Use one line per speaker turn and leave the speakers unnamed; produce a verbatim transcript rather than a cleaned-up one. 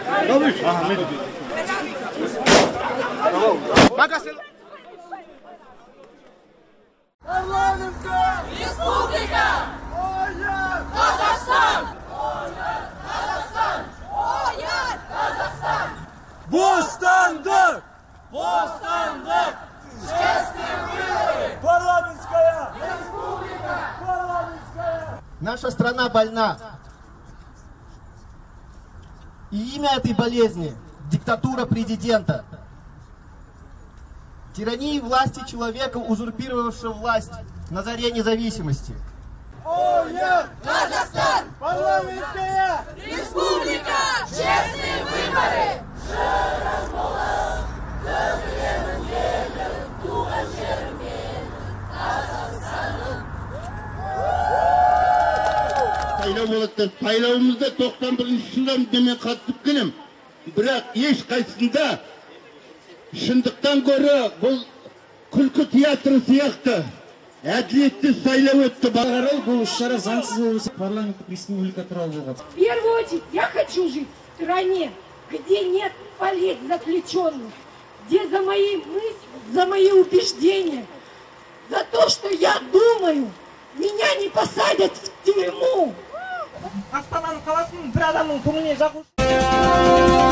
Парламентская республика! Оyan! Казахстан! Оyan! Казахстан! Оyan! Казахстан!
Бостандык!
Бостандык! Честные выборы!
Парламентская
республика!
Парламентская!
Наша страна больна. И имя этой болезни – диктатура президента. Тирании власти человека, узурпировавшего власть на заре независимости.
Оyan! Казахстан!
Парламентская
республика! Честные выборы!
Saylov bo'ladi. Saylovimizda to'qson birinchi yildan men qattiq keldim. Biroq hech qaysisida shundoqdan ko'ra bu kulku teatri siyaqti. Adliyetsiz saylov o'tdi.
Qaror bu ishlar zangsiz bo'lsa parlamentik республика туралы bo'lgan.
В первую очередь я хочу жить в стране, где нет политзаключенных, где за мои мысли, за мои убеждения, за то, что я думаю, меня не посадят в тюрьму.
Астананың қаласының бір адамның көңіліне жақын.